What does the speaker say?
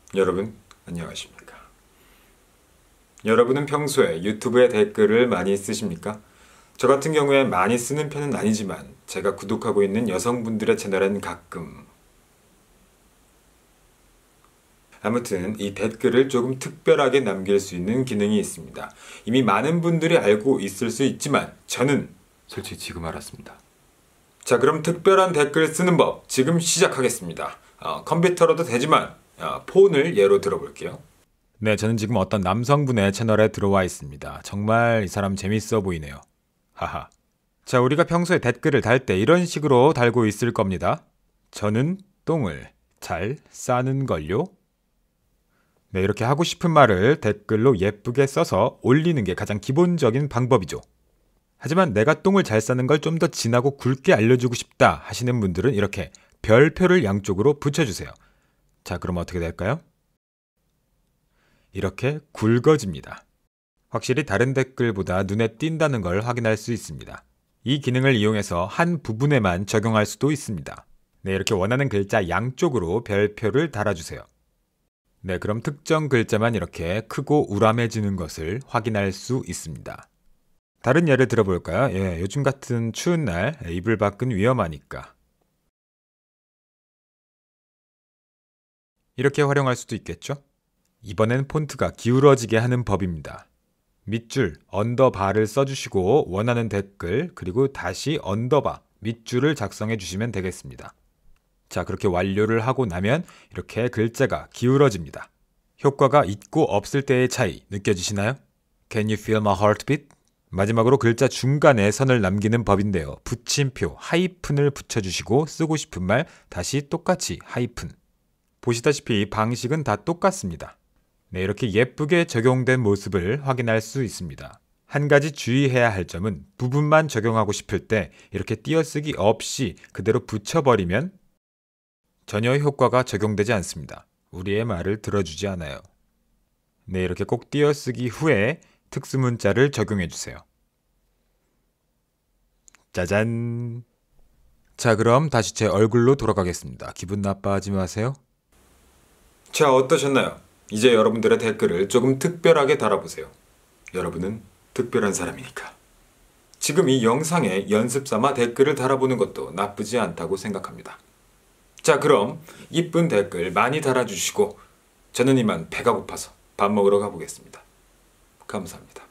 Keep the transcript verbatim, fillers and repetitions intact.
여러분 안녕하십니까? 여러분은 평소에 유튜브에 댓글을 많이 쓰십니까? 저 같은 경우에 많이 쓰는 편은 아니지만 제가 구독하고 있는 여성분들의 채널엔 가끔 아무튼 이 댓글을 조금 특별하게 남길 수 있는 기능이 있습니다. 이미 많은 분들이 알고 있을 수 있지만 저는 솔직히 지금 알았습니다. 자, 그럼 특별한 댓글 쓰는 법 지금 시작하겠습니다. 어, 컴퓨터로도 되지만 어, 폰을 예로 들어볼게요. 네, 저는 지금 어떤 남성분의 채널에 들어와 있습니다. 정말 이 사람 재밌어 보이네요. 하하. 자, 우리가 평소에 댓글을 달 때 이런 식으로 달고 있을 겁니다. 저는 똥을 잘 싸는걸요? 네, 이렇게 하고 싶은 말을 댓글로 예쁘게 써서 올리는 게 가장 기본적인 방법이죠. 하지만 내가 똥을 잘 싸는 걸 좀 더 진하고 굵게 알려주고 싶다 하시는 분들은 이렇게 별표를 양쪽으로 붙여주세요. 자, 그럼 어떻게 될까요? 이렇게 굵어집니다. 확실히 다른 댓글보다 눈에 띈다는 걸 확인할 수 있습니다. 이 기능을 이용해서 한 부분에만 적용할 수도 있습니다. 네, 이렇게 원하는 글자 양쪽으로 별표를 달아주세요. 네, 그럼 특정 글자만 이렇게 크고 우람해지는 것을 확인할 수 있습니다. 다른 예를 들어볼까요? 예, 요즘 같은 추운 날 이불 밖은 위험하니까. 이렇게 활용할 수도 있겠죠? 이번엔 폰트가 기울어지게 하는 법입니다. 밑줄, 언더바를 써주시고 원하는 댓글, 그리고 다시 언더바, 밑줄을 작성해 주시면 되겠습니다. 자, 그렇게 완료를 하고 나면 이렇게 글자가 기울어집니다. 효과가 있고 없을 때의 차이 느껴지시나요? Can you feel my heartbeat? 마지막으로 글자 중간에 선을 남기는 법인데요. 붙임표, 하이픈을 붙여주시고 쓰고 싶은 말 다시 똑같이 하이픈. 보시다시피 방식은 다 똑같습니다. 네, 이렇게 예쁘게 적용된 모습을 확인할 수 있습니다. 한 가지 주의해야 할 점은 부분만 적용하고 싶을 때 이렇게 띄어쓰기 없이 그대로 붙여버리면 전혀 효과가 적용되지 않습니다. 우리의 말을 들어주지 않아요. 네, 이렇게 꼭 띄어쓰기 후에 특수문자를 적용해주세요. 짜잔! 자, 그럼 다시 제 얼굴로 돌아가겠습니다. 기분 나빠하지 마세요. 자, 어떠셨나요? 이제 여러분들의 댓글을 조금 특별하게 달아보세요. 여러분은 특별한 사람이니까. 지금 이 영상에 연습 삼아 댓글을 달아보는 것도 나쁘지 않다고 생각합니다. 자, 그럼 이쁜 댓글 많이 달아주시고 저는 이만 배가 고파서 밥 먹으러 가보겠습니다. 감사합니다.